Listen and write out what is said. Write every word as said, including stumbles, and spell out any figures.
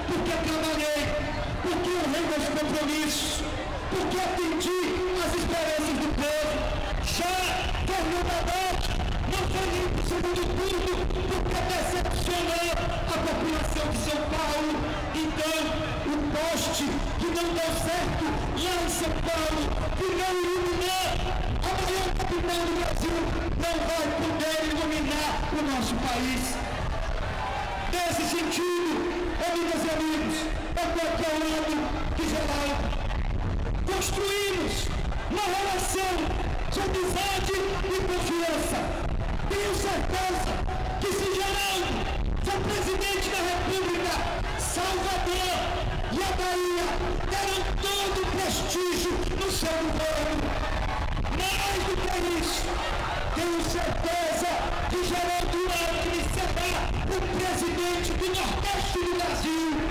porque trabalhei, porque honrei meus compromissos, porque atendi às esperanças do povo. Já Fernando Haddad não foi nem para o segundo turno, porque decepcionou a população de São Paulo. Então, o poste que não deu certo lá em São Paulo, que não iluminou a maior capital do Brasil, não vai poder iluminar o nosso país. Nesse sentido, amigas e amigos, eu estou aqui ao lado de Geraldo. Construímos uma relação de amizade e confiança. Tenho certeza que se Geraldo for presidente da República, Salvador e a Bahia terão todo o prestígio no seu governo. Mais do que isso, tenho certeza que Geraldo Alckmin será o presidente do Nordeste do Brasil.